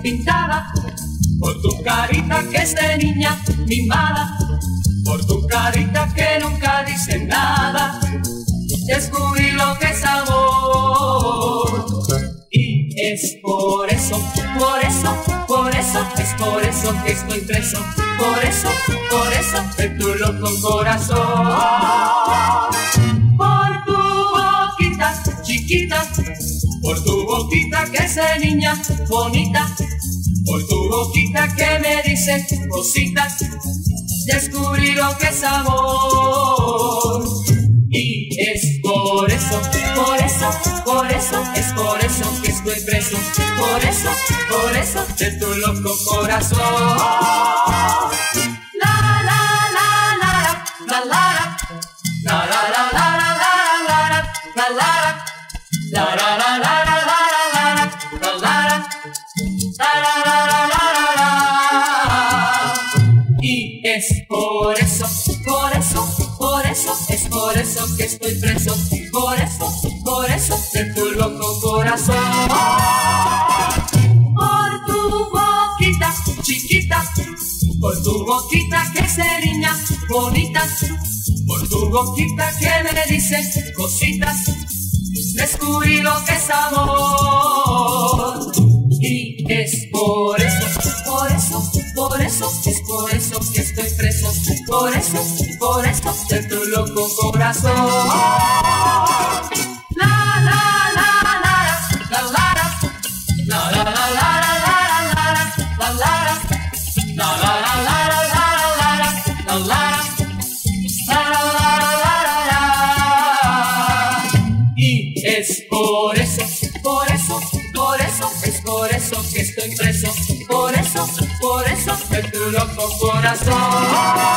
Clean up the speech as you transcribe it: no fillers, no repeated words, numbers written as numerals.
pintada, por tu carita que es de niña mimada, por tu carita que nunca dice nada, descubrí lo que es amor. Y es por eso, es por eso que estoy preso, por eso de tu loco corazón. Por tu boquita chiquita, por tu boquita que es de niña bonita, por tu boquita que me dice cositas, descubrí lo que es amor. Y es por eso, es por eso que estoy preso, por eso de tu loco corazón. La la la la la la la la la la la la la. Y es por eso, es por eso que estoy preso, por eso de tu loco corazón. Por tu boquita chiquita, por tu boquita que es de niña bonita, por tu boquita que me dice cositas, descubrí lo que es amor. Y es por eso, es por eso que estoy preso, por eso de tu loco corazón. La la la la la la la la la la y es por eso, es por eso que estoy preso, por eso de tu loco corazón.